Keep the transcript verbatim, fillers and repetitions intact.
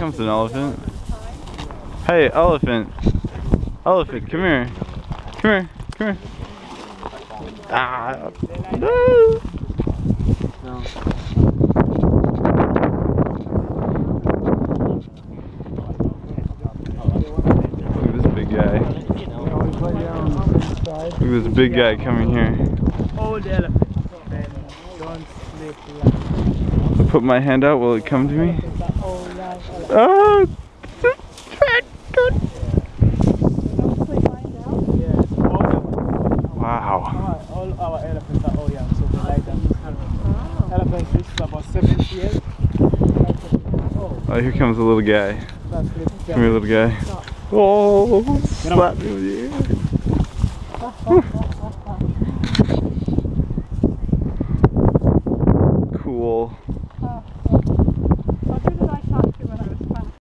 comes an elephant. Hey, elephant. Elephant, come here. Come here, come here. Ah, no. No. Look at this big guy. Look at this big guy coming here. Hold the elephant, then don't slip like. I put my hand out, will it come to me? Oh! Wow. All our elephants are all young, so they like them. Elephants is about seventy years. Oh, here comes a little guy. Come here, little guy. Oh, slap me with you.